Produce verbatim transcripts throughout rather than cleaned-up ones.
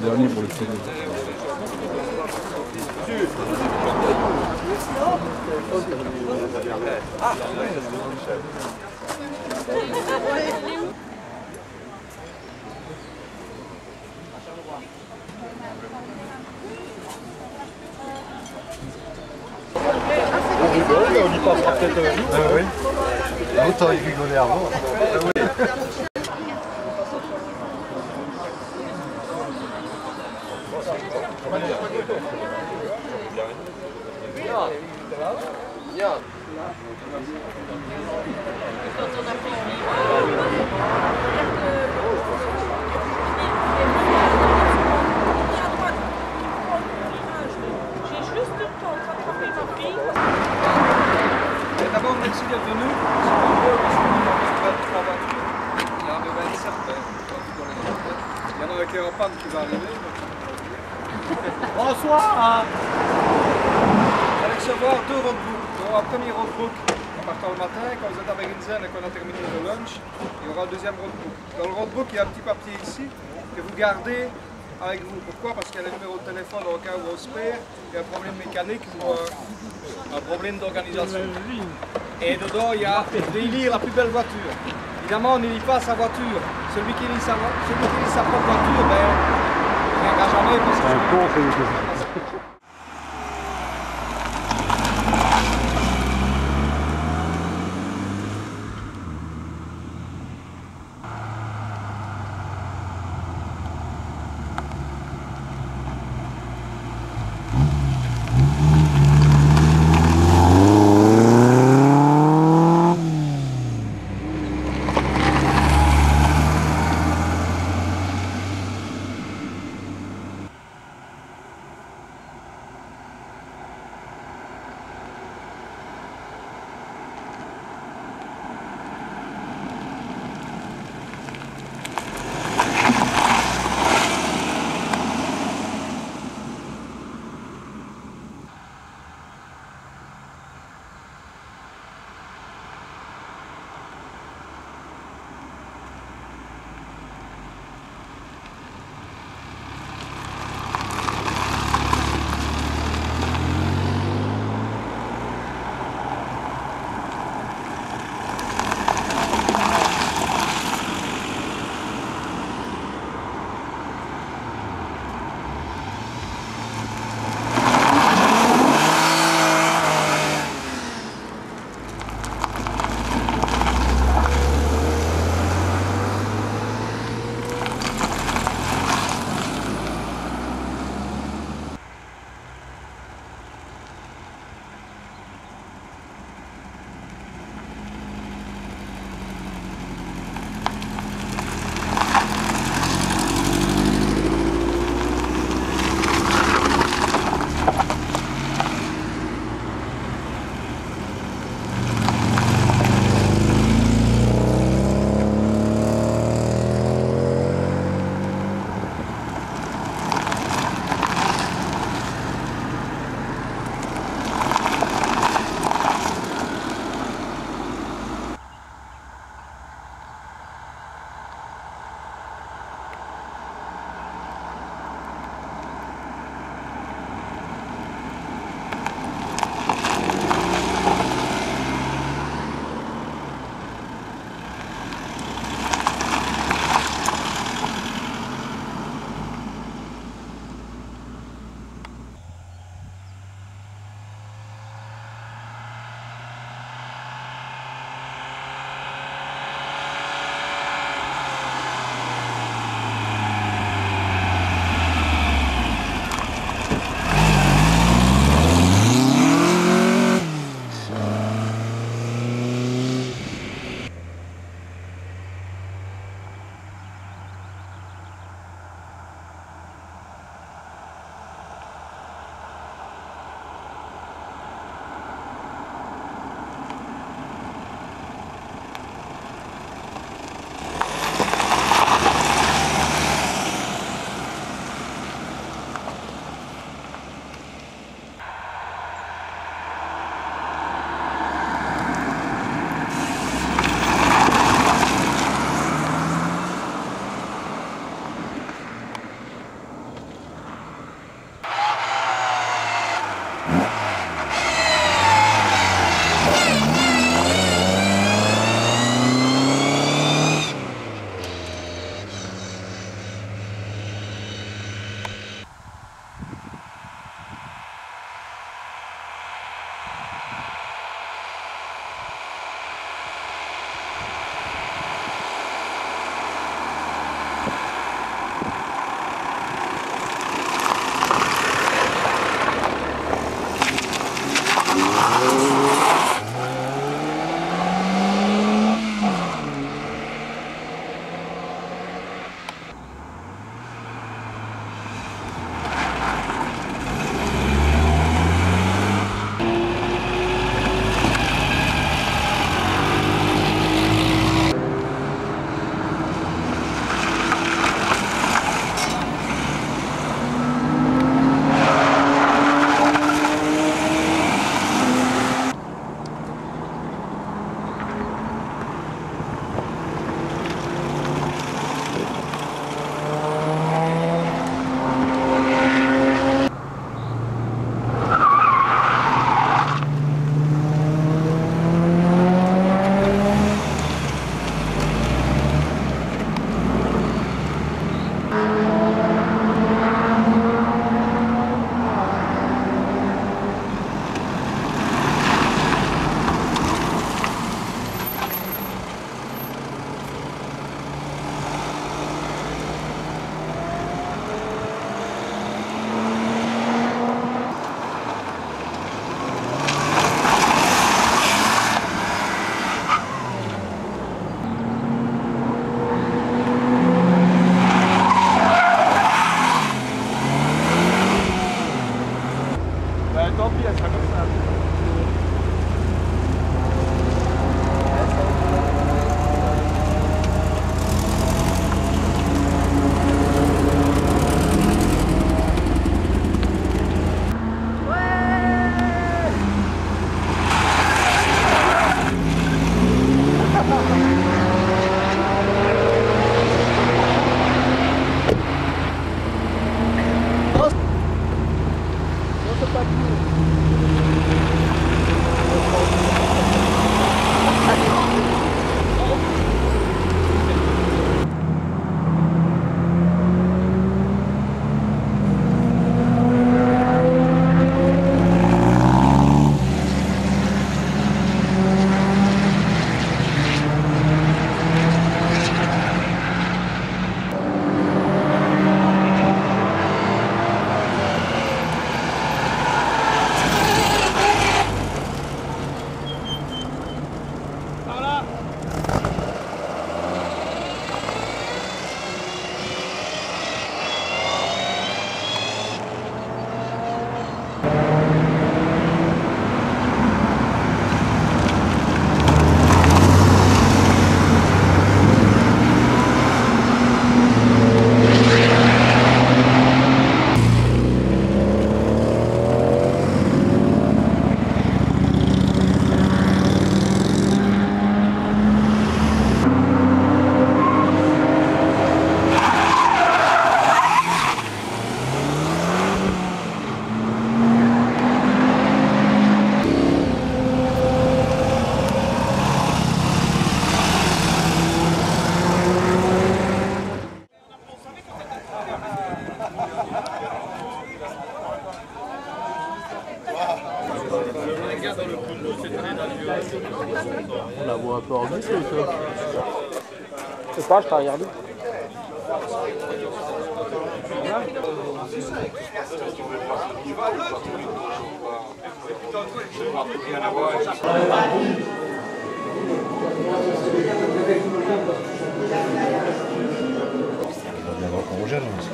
dernier pour le C D. Ah, On rigole, mais on y passera peut-être un jour. Ah oui. Autant y rigoler avant. Ah oui. D'abord, merci d'être venu. Il y en a vingt-sept. Il y en a avec un panne qui va arriver. Bonsoir. Vous allez recevoir deux roadbooks. Il y aura un premier roadbook en partant le matin, quand vous êtes à Bergen et qu'on a terminé le lunch. Il y aura un deuxième roadbook. Dans le roadbook, il y a un petit papier ici que vous gardez avec vous. Pourquoi? Parce qu'il y a le numéro de téléphone au cas où on se perd, il y a un problème mécanique ou un, un problème d'organisation. Et dedans, il y a d'élire la plus belle voiture. Évidemment, on n'élit pas sa voiture. Celui qui élit sa, celui qui élit sa propre voiture, ben, il ne gagnera jamais. Parce que c'est un con, c'est Bah tant pis, elle sera comme ça. On la voit un peu enregistrée, toi. Je sais pas, je t'ai regardé. On gêne aussi.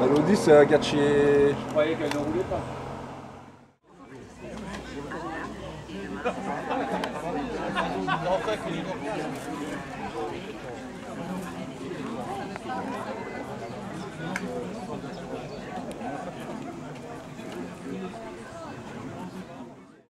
Elodie, c'est un gars de chez... Je croyais qu'elle ne roulait pas.